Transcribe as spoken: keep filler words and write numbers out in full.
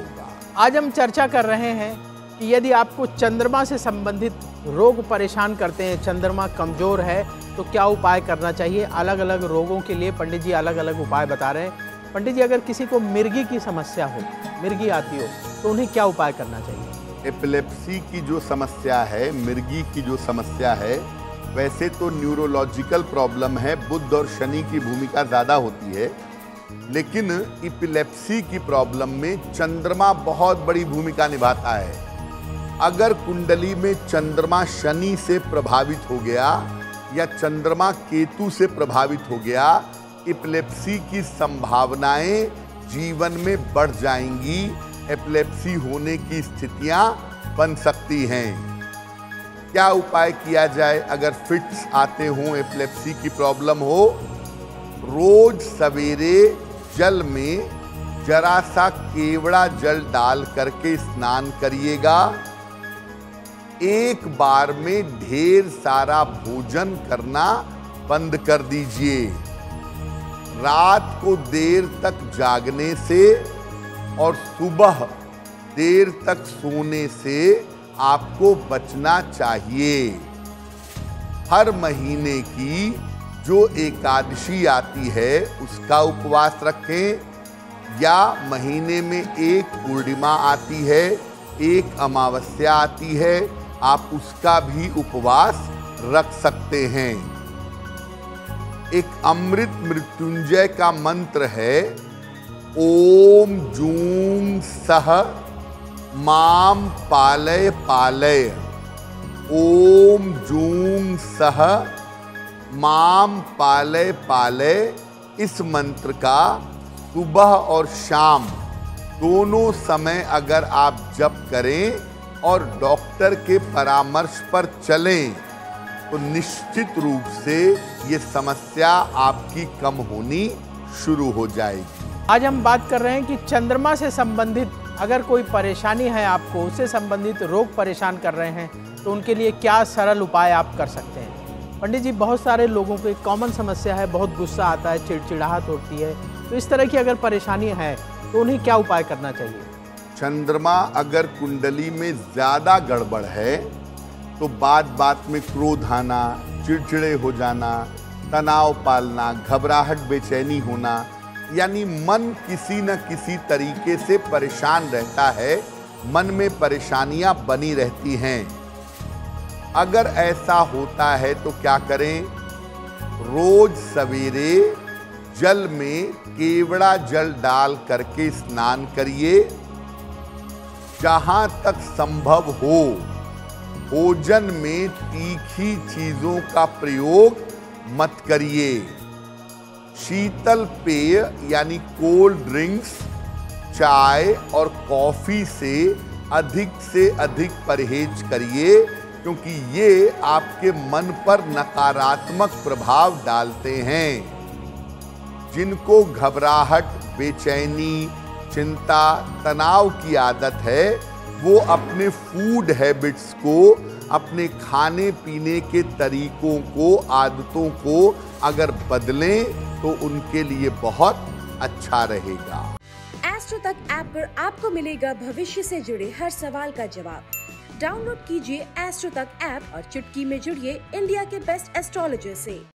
होगा। आज हम चर्चा कर रहे हैं कि यदि आपको चंद्रमा से संबंधित रोग परेशान करते हैं, चंद्रमा कमज़ोर है तो क्या उपाय करना चाहिए। अलग अलग रोगों के लिए पंडित जी अलग अलग उपाय बता रहे हैं। पंडित जी, अगर किसी को मिर्गी की समस्या हो, मिर्गी आती हो, तो उन्हें क्या उपाय करना चाहिए। एपिलेप्सी की जो समस्या है, मिर्गी की जो समस्या है, वैसे तो न्यूरोलॉजिकल प्रॉब्लम है, बुध और शनि की भूमिका ज़्यादा होती है, लेकिन एपिलेप्सी की प्रॉब्लम में चंद्रमा बहुत बड़ी भूमिका निभाता है। अगर कुंडली में चंद्रमा शनि से प्रभावित हो गया या चंद्रमा केतु से प्रभावित हो गया, एपिलेप्सी की संभावनाएं जीवन में बढ़ जाएंगी, एपिलेप्सी होने की स्थितियां बन सकती हैं। क्या उपाय किया जाए अगर फिट्स आते हों, एपिलेप्सी की प्रॉब्लम हो। रोज सवेरे जल में जरा सा केवड़ा जल डाल करके स्नान करिएगा। एक बार में ढेर सारा भोजन करना बंद कर दीजिए। रात को देर तक जागने से और सुबह देर तक सोने से आपको बचना चाहिए। हर महीने की जो एकादशी आती है उसका उपवास रखें, या महीने में एक पूर्णिमा आती है, एक अमावस्या आती है, आप उसका भी उपवास रख सकते हैं। एक अमृत मृत्युंजय का मंत्र है, ओम जूं सह माम पालय पालय। ओम जूं सह माम पालय पालय। इस मंत्र का सुबह और शाम दोनों समय अगर आप जप करें और डॉक्टर के परामर्श पर चलें तो निश्चित रूप से ये समस्या आपकी कम होनी शुरू हो जाएगी। आज हम बात कर रहे हैं कि चंद्रमा से संबंधित अगर कोई परेशानी है, आपको उससे संबंधित रोग परेशान कर रहे हैं, तो उनके लिए क्या सरल उपाय आप कर सकते हैं। पंडित जी, बहुत सारे लोगों को एक कॉमन समस्या है, बहुत गुस्सा आता है, चिड़चिड़ाहट होती है, तो इस तरह की अगर परेशानी है तो उन्हें क्या उपाय करना चाहिए। चंद्रमा अगर कुंडली में ज़्यादा गड़बड़ है तो बात बात में क्रोध आना, चिड़चिड़े हो जाना, तनाव पालना, घबराहट, बेचैनी होना, यानी मन किसी न किसी तरीके से परेशान रहता है, मन में परेशानियां बनी रहती हैं। अगर ऐसा होता है तो क्या करें। रोज सवेरे जल में केवड़ा जल डाल करके स्नान करिए। जहां तक संभव हो भोजन में तीखी चीजों का प्रयोग मत करिए। शीतल पेय यानी कोल्ड ड्रिंक्स, चाय और कॉफी से अधिक से अधिक परहेज करिए, क्योंकि ये आपके मन पर नकारात्मक प्रभाव डालते हैं। जिनको घबराहट, बेचैनी, चिंता, तनाव की आदत है, वो अपने फूड हैबिट्स को, अपने खाने पीने के तरीकों को, आदतों को अगर बदलें तो उनके लिए बहुत अच्छा रहेगा। एस्ट्रो तक ऐप पर आपको मिलेगा भविष्य से जुड़े हर सवाल का जवाब। डाउनलोड कीजिए एस्ट्रो तक ऐप और चुटकी में जुड़िए इंडिया के बेस्ट एस्ट्रोलॉजर से।